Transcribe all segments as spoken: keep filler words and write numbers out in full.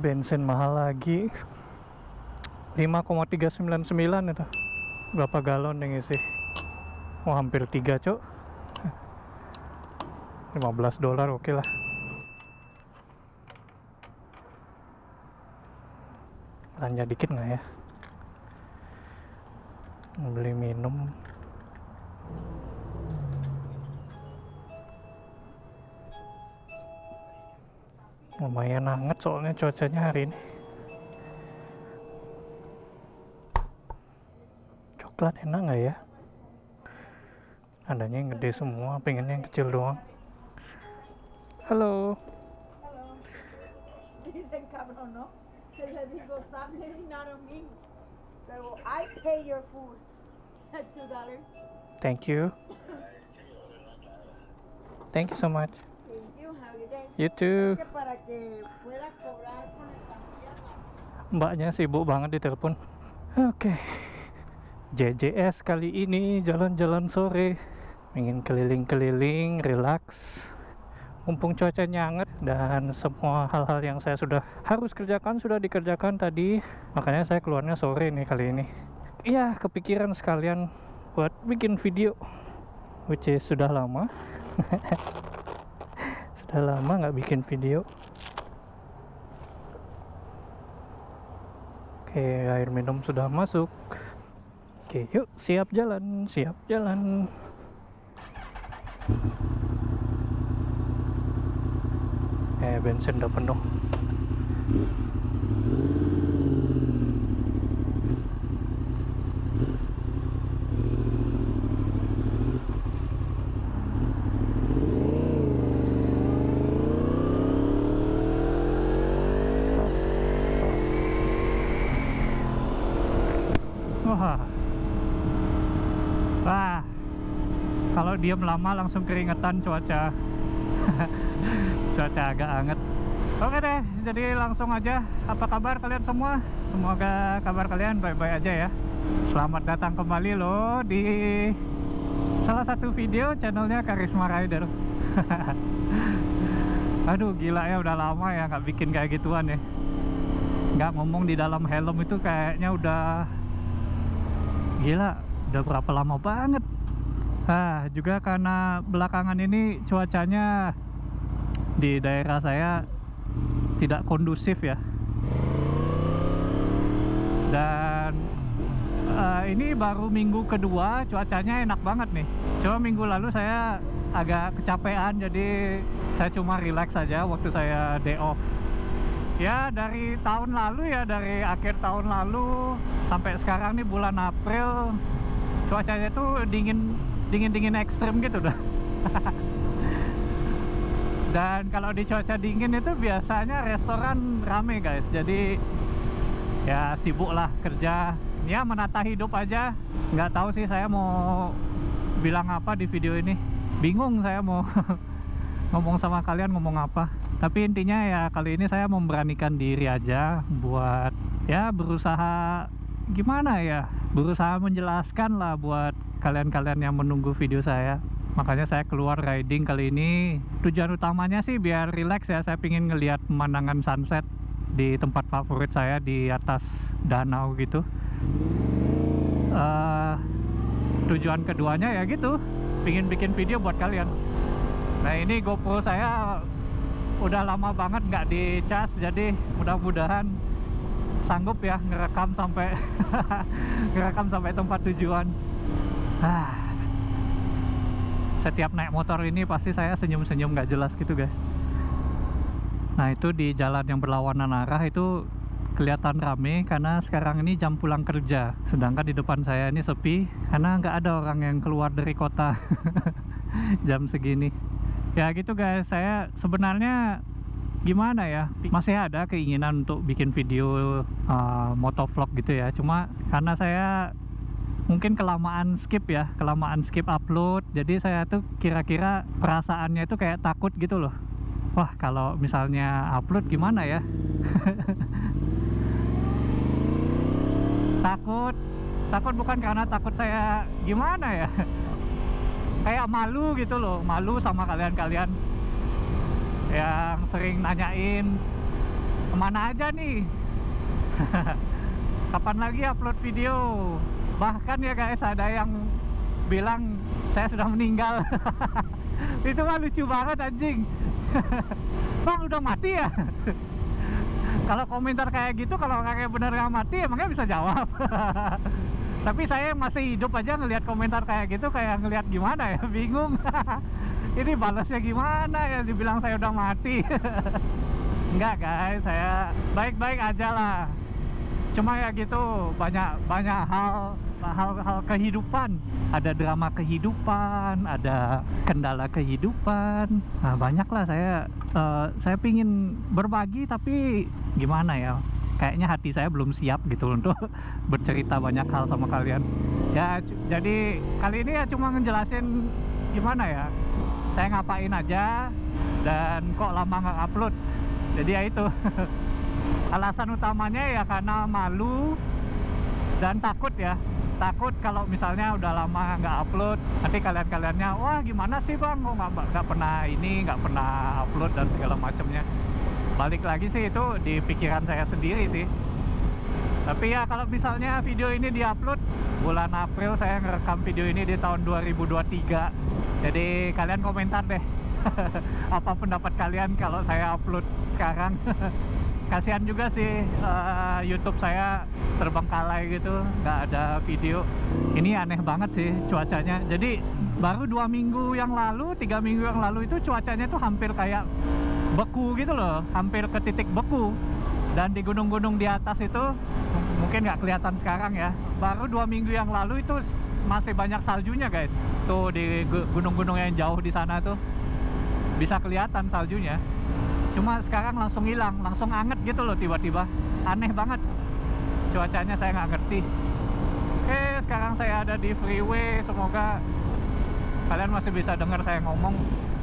bensin mahal lagi. Lima koma tiga sembilan sembilan itu. Berapa galon yang isi? Oh, hampir tiga, Cok. lima belas dolar, oke lah. Belanja dikit nggak ya? Beli minum. Lumayan hangat soalnya cuacanya hari ini. Coklat enak nggak ya? Adanya yang gede semua, pengennya yang kecil doang. Halo. Hello. Dicen cabrón, ¿no? Que le digo, stop hitting on me. Pero I pay your food. Two dollars. Thank you. Thank you so much. Thank you. Have a good day. You too. Que para que pueda cobrar con estampillas. Mbaknya sibuk banget di telepon. Oke. J J S kali ini jalan-jalan sore. Ingin keliling-keliling, relax. Mumpung cuacanya hangat dan semua hal-hal yang saya sudah harus kerjakan sudah dikerjakan tadi. Makanya saya keluarnya sore nih kali ini. Iya, kepikiran sekalian buat bikin video, which is sudah lama. Sudah lama nggak bikin video. Oke, air minum sudah masuk. Oke, yuk siap jalan, siap jalan. Eh, bensin udah penuh. Wah, wah, kalau diam lama langsung keringetan cuaca. Cuaca agak hangat. Oke deh, jadi langsung aja. Apa kabar kalian semua? Semoga kabar kalian baik-baik aja ya. Selamat datang kembali loh di salah satu video channelnya Karisma Rider. Aduh, gila ya, udah lama ya nggak bikin kayak gituan ya. Nggak ngomong di dalam helm itu kayaknya udah gila, udah berapa lama banget. Ah, juga karena belakangan ini cuacanya di daerah saya tidak kondusif ya. Dan uh, ini baru minggu kedua cuacanya enak banget nih. Cuma minggu lalu saya agak kecapean, jadi saya cuma relax saja waktu saya day off. Ya, dari tahun lalu ya, dari akhir tahun lalu sampai sekarang nih bulan April, cuacanya tuh dingin dingin-dingin ekstrim gitu dah. Dan kalau di cuaca dingin itu biasanya restoran rame guys. Jadi ya sibuk lah kerja, ya menata hidup aja. Nggak tahu sih saya mau bilang apa di video ini. Bingung saya mau ngomong sama kalian ngomong apa. Tapi intinya ya kali ini saya memberanikan diri aja buat ya berusaha gimana ya, berusaha menjelaskan lah buat kalian-kalian yang menunggu video saya. Makanya saya keluar riding kali ini. Tujuan utamanya sih biar relax ya. Saya pingin ngelihat pemandangan sunset di tempat favorit saya di atas danau gitu. uh, Tujuan keduanya ya gitu, pingin bikin video buat kalian. Nah, ini GoPro saya udah lama banget nggak dicas, jadi mudah-mudahan sanggup ya ngerekam sampai ngerekam sampai tempat tujuan. Ah, setiap naik motor ini pasti saya senyum-senyum nggak jelas gitu guys. Nah, itu di jalan yang berlawanan arah itu kelihatan rame karena sekarang ini jam pulang kerja. Sedangkan di depan saya ini sepi karena nggak ada orang yang keluar dari kota jam segini. Ya gitu guys, saya sebenarnya gimana ya, masih ada keinginan untuk bikin video uh, motovlog gitu ya. Cuma karena saya mungkin kelamaan skip ya, kelamaan skip upload, jadi saya tuh kira-kira perasaannya itu kayak takut gitu loh. Wah, kalau misalnya upload gimana ya? Takut, takut bukan karena takut saya gimana ya, kayak malu gitu loh, malu sama kalian-kalian yang sering nanyain kemana aja nih? Kapan lagi upload video? Bahkan ya guys, ada yang bilang saya sudah meninggal. Itu mah lucu banget anjing. Bang udah mati ya? Kalau komentar kayak gitu, kalau kayak bener nggak mati emangnya bisa jawab. Tapi saya masih hidup aja ngelihat komentar kayak gitu, kayak ngelihat gimana ya, bingung. Ini balasnya gimana ya, dibilang saya udah mati. Enggak guys, saya baik-baik aja lah. Cuma ya gitu, banyak banyak hal hal-hal kehidupan, ada drama kehidupan, ada kendala kehidupan. Nah, banyak lah saya uh, saya pingin berbagi, tapi gimana ya, kayaknya hati saya belum siap gitu untuk bercerita banyak hal sama kalian ya. Jadi kali ini ya cuma ngejelasin gimana ya saya ngapain aja dan kok lama nggak upload. Jadi ya itu. Alasan utamanya ya karena malu dan takut ya. Takut kalau misalnya udah lama nggak upload, nanti kalian-kaliannya, wah gimana sih bang, kok nggak nggak pernah ini, nggak pernah upload dan segala macamnya. Balik lagi sih itu di pikiran saya sendiri sih. Tapi ya kalau misalnya video ini diupload bulan April, saya ngerekam video ini di tahun dua ribu dua puluh tiga. Jadi kalian komentar deh apa pendapat kalian kalau saya upload sekarang. Kasihan juga sih, uh, YouTube saya terbengkalai gitu, nggak ada video. Ini aneh banget sih cuacanya. Jadi baru dua minggu yang lalu, tiga minggu yang lalu itu cuacanya tuh hampir kayak beku gitu loh, hampir ke titik beku. Dan di gunung-gunung di atas itu mungkin nggak kelihatan sekarang ya. Baru dua minggu yang lalu itu masih banyak saljunya guys. Tuh di gunung-gunung yang jauh di sana tuh bisa kelihatan saljunya. Cuma sekarang langsung hilang, langsung anget gitu loh tiba-tiba. Aneh banget cuacanya, saya nggak ngerti. Oke, sekarang saya ada di freeway. Semoga kalian masih bisa dengar saya ngomong.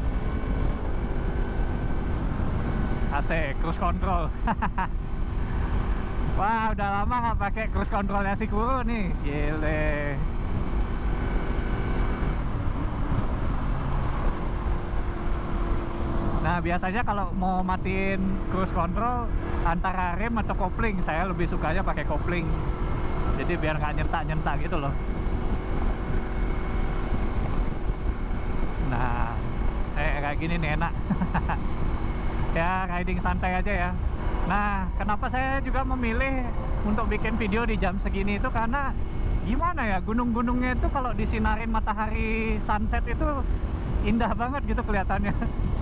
Asik, cruise control. Wah, udah lama nggak pakai cruise controlnya si Kuro nih. Gile. Nah, biasanya kalau mau matiin cruise control antara rem atau kopling, saya lebih sukanya pakai kopling. Jadi biar nggak nyentak-nyentak gitu loh. Nah, eh, kayak gini nih enak. Ya, riding santai aja ya. Nah, kenapa saya juga memilih untuk bikin video di jam segini itu karena gimana ya, gunung-gunungnya itu kalau disinarin matahari sunset itu indah banget gitu kelihatannya.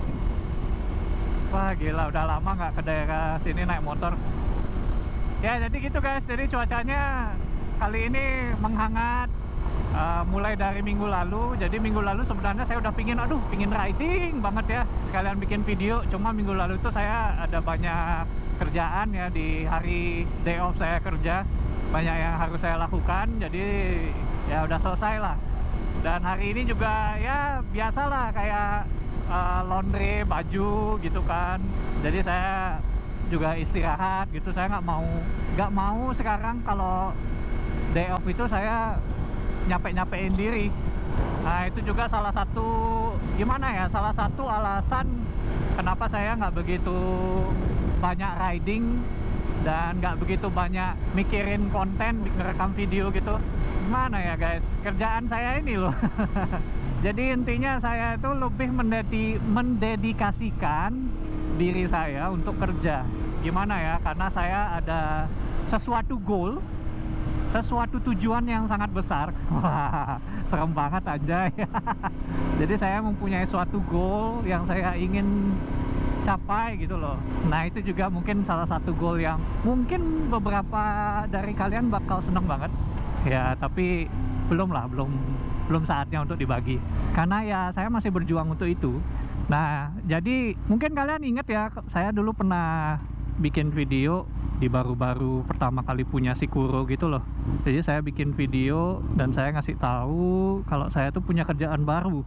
Wah gila, udah lama nggak ke daerah sini naik motor. Ya jadi gitu guys, jadi cuacanya kali ini menghangat, uh, mulai dari minggu lalu. Jadi minggu lalu sebenarnya saya udah pingin, aduh pingin riding banget ya, sekalian bikin video. Cuma minggu lalu itu saya ada banyak kerjaan ya, di hari day off saya kerja, banyak yang harus saya lakukan. Jadi ya udah selesai lah. Dan hari ini juga ya biasalah kayak Uh, laundry baju gitu kan. Jadi saya juga istirahat gitu. Saya nggak mau nggak mau sekarang kalau day off itu saya nyape-nyapein diri. Nah itu juga salah satu gimana ya, salah satu alasan kenapa saya nggak begitu banyak riding dan nggak begitu banyak mikirin konten, ngerekam video gitu. Gimana ya guys, kerjaan saya ini loh. Jadi intinya saya itu lebih mendedi mendedikasikan diri saya untuk kerja. Gimana ya, karena saya ada sesuatu goal, sesuatu tujuan yang sangat besar. Wah, serem banget anjay. Jadi saya mempunyai suatu goal yang saya ingin capai gitu loh. Nah itu juga mungkin salah satu goal yang mungkin beberapa dari kalian bakal seneng banget. Ya tapi belum lah, belum belum saatnya untuk dibagi. Karena ya saya masih berjuang untuk itu. Nah jadi mungkin kalian ingat ya, saya dulu pernah bikin video di baru-baru pertama kali punya si Kuro gitu loh. Jadi saya bikin video dan saya ngasih tahu kalau saya tuh punya kerjaan baru.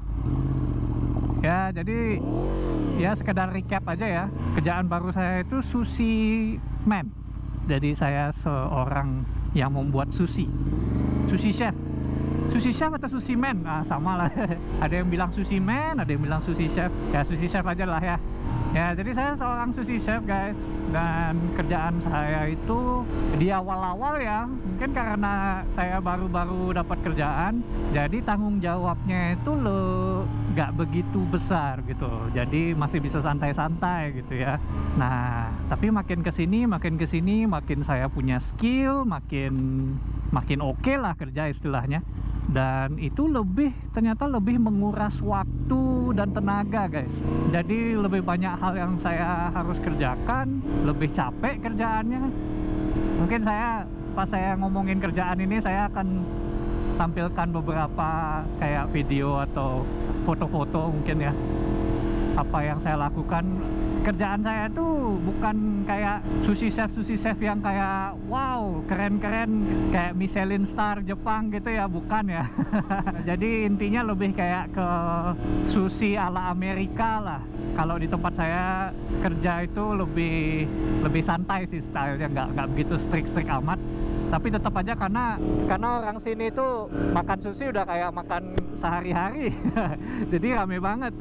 Ya jadi ya sekedar recap aja ya, kerjaan baru saya itu sushi man. Jadi saya seorang yang membuat sushi, sushi chef. Sushi chef atau sushi man? Nah sama lah. Ada yang bilang sushi man, ada yang bilang sushi chef. Ya sushi chef aja lah ya. Ya, jadi saya seorang sushi chef guys, dan kerjaan saya itu di awal-awal ya, mungkin karena saya baru-baru dapat kerjaan, jadi tanggung jawabnya itu lo nggak begitu besar gitu, jadi masih bisa santai-santai gitu ya. Nah, tapi makin kesini, makin kesini, makin saya punya skill, makin makin oke okay lah kerja istilahnya. Dan itu lebih, ternyata lebih menguras waktu dan tenaga guys. Jadi lebih banyak hal yang saya harus kerjakan, lebih capek kerjaannya. Mungkin saya pas saya ngomongin kerjaan ini, saya akan tampilkan beberapa kayak video atau foto-foto mungkin ya, apa yang saya lakukan. Kerjaan saya tuh bukan kayak sushi chef sushi chef yang kayak wow keren-keren kayak Michelin star Jepang gitu ya, bukan ya. Jadi intinya lebih kayak ke sushi ala Amerika lah. Kalau di tempat saya kerja itu lebih lebih santai sih stylenya, nggak nggak begitu strict-strict amat. Tapi tetap aja karena karena orang sini itu makan sushi udah kayak makan sehari-hari. Jadi rame banget.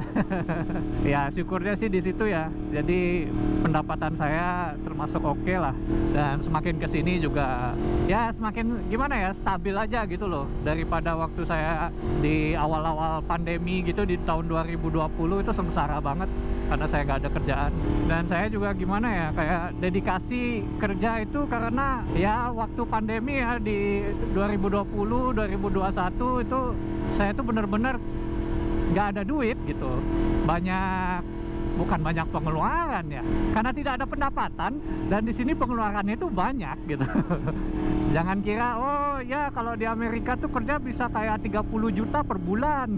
Ya syukurnya sih di situ ya. Jadi pendapatan saya termasuk oke okay lah. Dan semakin kesini juga ya semakin gimana ya, stabil aja gitu loh. Daripada waktu saya di awal-awal pandemi gitu di tahun dua ribu dua puluh itu sengsara banget karena saya nggak ada kerjaan. Dan saya juga gimana ya, kayak dedikasi kerja itu karena ya waktu pandemi ya di dua ribu dua puluh dua ribu dua puluh satu itu saya tuh bener-bener nggak ada duit gitu. Banyak, bukan banyak pengeluaran ya, karena tidak ada pendapatan, dan di sini pengeluarannya itu banyak gitu. Jangan kira oh ya kalau di Amerika tuh kerja bisa kayak tiga puluh juta per bulan.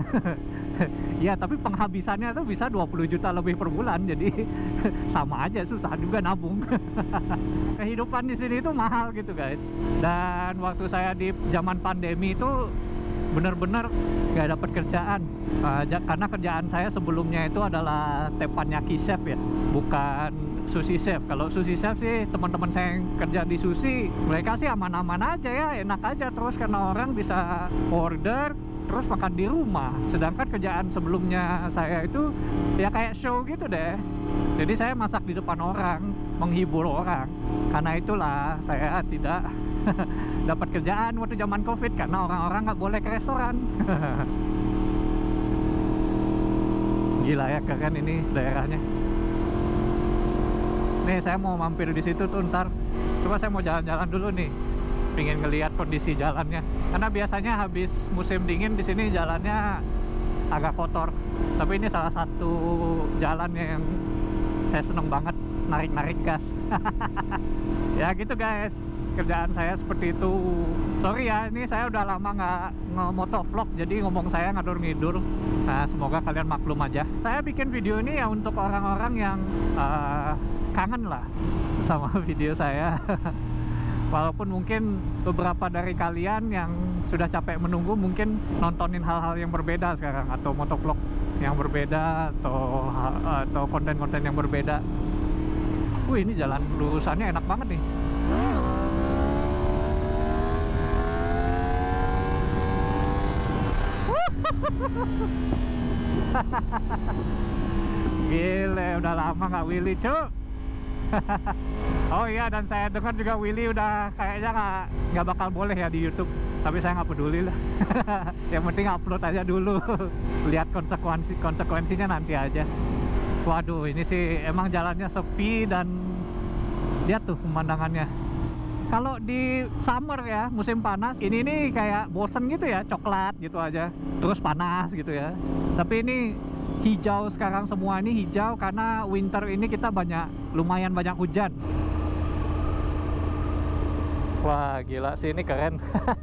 Ya tapi penghabisannya tuh bisa dua puluh juta lebih per bulan, jadi sama aja, susah juga nabung. Kehidupan di sini itu mahal gitu guys. Dan waktu saya di zaman pandemi itu bener-bener gak dapat kerjaan, uh, karena kerjaan saya sebelumnya itu adalah teppanyaki chef ya, bukan sushi chef. Kalau sushi chef sih teman-teman saya yang kerja di sushi, mereka sih aman-aman aja ya, enak aja terus karena orang bisa order terus makan di rumah. Sedangkan kerjaan sebelumnya saya itu ya kayak show gitu deh. Jadi saya masak di depan orang, menghibur orang. Karena itulah saya tidak dapat kerjaan waktu zaman COVID, karena orang-orang nggak boleh ke restoran. Gila ya, keren ini daerahnya. Nih saya mau mampir di situ tuh ntar. Coba saya mau jalan-jalan dulu nih, pengen ngelihat kondisi jalannya. Karena biasanya habis musim dingin di sini jalannya agak kotor. Tapi ini salah satu jalan yang saya seneng banget, narik-narik gas. Ya gitu guys, kerjaan saya seperti itu. Sorry ya, ini saya udah lama nggak nge-motovlog, jadi ngomong saya ngadur-ngidur. Nah semoga kalian maklum aja. Saya bikin video ini ya untuk orang-orang yang uh, kangen lah sama video saya. Walaupun mungkin beberapa dari kalian yang sudah capek menunggu mungkin nontonin hal-hal yang berbeda sekarang, atau motovlog yang berbeda, atau atau konten-konten yang berbeda. Wih, ini jalan lurusannya enak banget nih. Gile, udah lama nggak Willy cu. Oh iya, dan saya dengar juga Willy udah kayaknya nggak nggak bakal boleh ya di YouTube. Tapi saya nggak peduli lah. Yang penting upload aja dulu. Lihat konsekuensi konsekuensinya nanti aja. Waduh, ini sih emang jalannya sepi, dan lihat tuh pemandangannya. Kalau di summer ya, musim panas, ini nih kayak bosen gitu ya, coklat gitu aja, terus panas gitu ya. Tapi ini hijau sekarang, semua ini hijau karena winter ini kita banyak, lumayan banyak hujan. Wah gila sih, ini keren.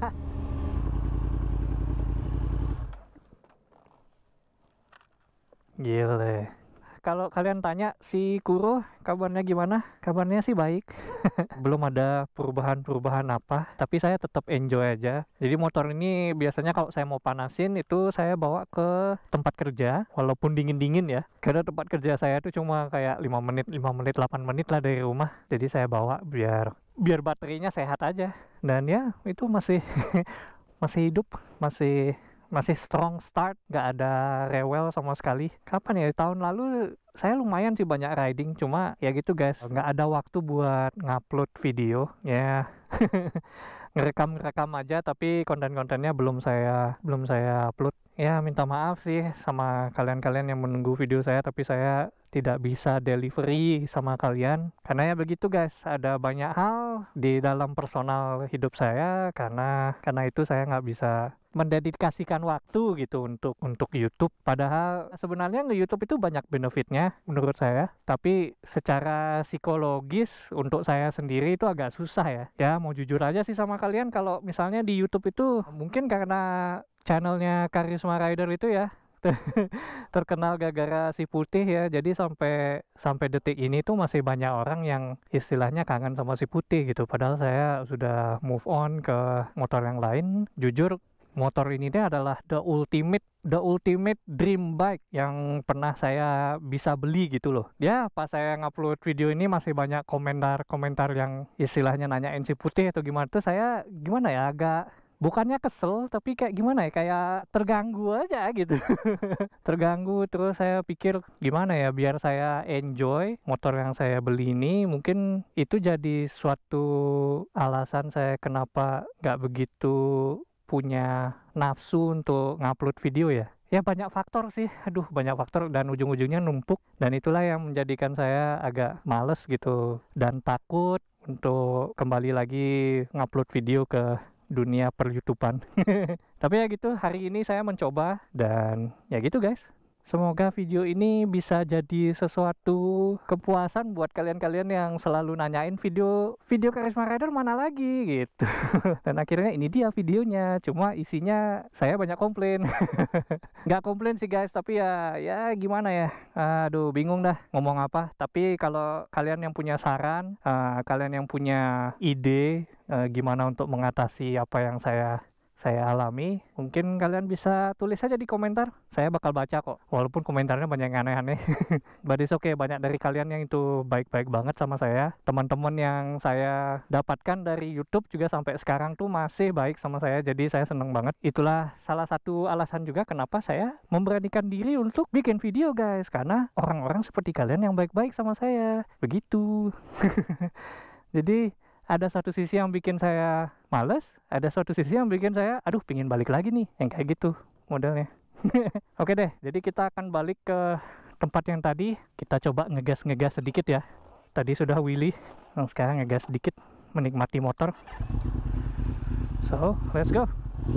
Gile. Kalau kalian tanya si Kuro kabarnya gimana? Kabarnya sih baik. Belum ada perubahan-perubahan apa, tapi saya tetap enjoy aja. Jadi motor ini biasanya kalau saya mau panasin itu saya bawa ke tempat kerja, walaupun dingin-dingin ya. Karena tempat kerja saya itu cuma kayak lima menit, lima menit, delapan menit lah dari rumah. Jadi saya bawa biar biar baterainya sehat aja. Dan ya itu masih masih hidup, masih masih strong start, nggak ada rewel sama sekali. Kapan ya, tahun lalu saya lumayan sih banyak riding, cuma ya gitu guys, nggak ada waktu buat ngupload video ya. Ngerekam-ngerekam aja, tapi konten-kontennya belum saya belum saya upload. Ya minta maaf sih sama kalian-kalian yang menunggu video saya, tapi saya tidak bisa delivery sama kalian karena ya begitu guys, ada banyak hal di dalam personal hidup saya, karena karena itu saya nggak bisa mendedikasikan waktu gitu untuk untuk YouTube. Padahal sebenarnya nge-YouTube itu banyak benefitnya menurut saya, tapi secara psikologis untuk saya sendiri itu agak susah ya. Ya mau jujur aja sih sama kalian, kalau misalnya di YouTube itu mungkin karena channelnya Karisma Rider itu ya terkenal gara-gara si Putih ya, jadi sampai sampai detik ini tuh masih banyak orang yang istilahnya kangen sama si Putih gitu, padahal saya sudah move on ke motor yang lain. Jujur motor ini deh adalah the ultimate the ultimate dream bike yang pernah saya bisa beli gitu loh ya. Pas saya ngupload video ini masih banyak komentar-komentar yang istilahnya nanyain si Putih atau gimana tuh, saya gimana ya, agak bukannya kesel tapi kayak gimana ya, kayak terganggu aja gitu. Terganggu. Terus saya pikir gimana ya biar saya enjoy motor yang saya beli ini. Mungkin itu jadi suatu alasan saya kenapa nggak begitu punya nafsu untuk ngupload video ya. Ya banyak faktor sih, aduh banyak faktor, dan ujung-ujungnya numpuk, dan itulah yang menjadikan saya agak males gitu dan takut untuk kembali lagi ngupload video ke dunia per YouTubean. Tapi ya gitu, hari ini saya mencoba dan ya gitu guys. Semoga video ini bisa jadi sesuatu kepuasan buat kalian-kalian yang selalu nanyain video video Karisma Rider mana lagi gitu. Dan akhirnya ini dia videonya, cuma isinya saya banyak komplain. Nggak komplain sih guys, tapi ya ya gimana ya, aduh bingung dah ngomong apa. Tapi kalau kalian yang punya saran, uh, kalian yang punya ide uh, gimana untuk mengatasi apa yang saya saya alami, mungkin kalian bisa tulis aja di komentar, saya bakal baca kok, walaupun komentarnya banyak yang aneh-aneh. But it's okay, banyak dari kalian yang itu baik-baik banget sama saya. Teman-teman yang saya dapatkan dari YouTube juga sampai sekarang tuh masih baik sama saya, jadi saya seneng banget. Itulah salah satu alasan juga kenapa saya memberanikan diri untuk bikin video guys, karena orang-orang seperti kalian yang baik-baik sama saya, begitu. Jadi ada satu sisi yang bikin saya males, ada satu sisi yang bikin saya aduh pingin balik lagi nih, yang kayak gitu modelnya. Oke deh, jadi kita akan balik ke tempat yang tadi. Kita coba ngegas-ngegas sedikit ya. Tadi sudah wheelie, nah sekarang ngegas sedikit, menikmati motor. So, let's go.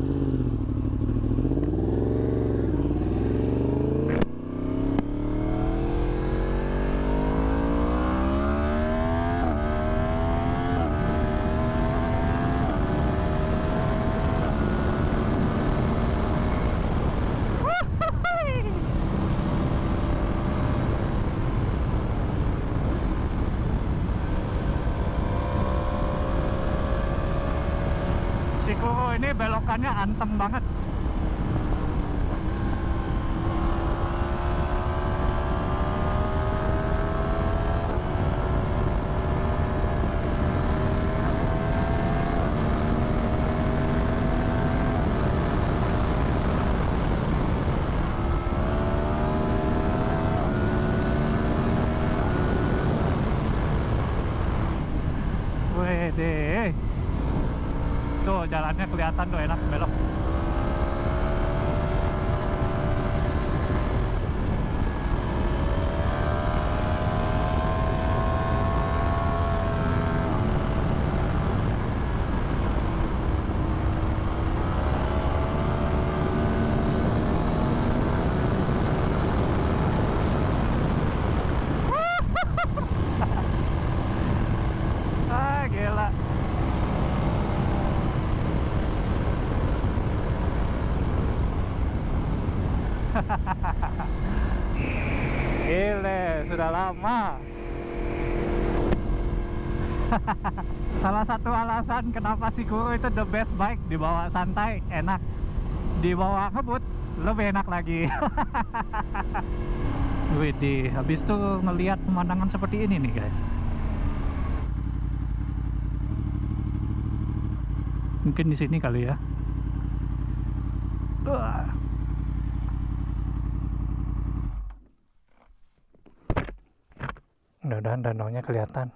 Sikuro ini belokannya antem banget. Wede. Tuh jalannya kelihatan tuh enak belok. Ah gila. Gile, sudah lama. Salah satu alasan kenapa Sikuro itu the best bike, dibawa santai enak, dibawa ngebut lebih enak lagi. Widih, habis itu ngelihat pemandangan seperti ini nih guys. Mungkin di sini kali ya. Wah. Mudah-mudahan danaunya kelihatan.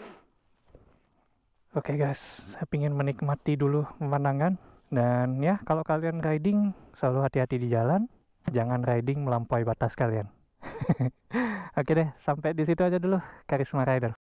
Oke guys, saya ingin menikmati dulu pemandangan. Dan ya, kalau kalian riding, selalu hati-hati di jalan. Jangan riding melampaui batas kalian. Oke deh, sampai di situ aja dulu, Karisma Rider.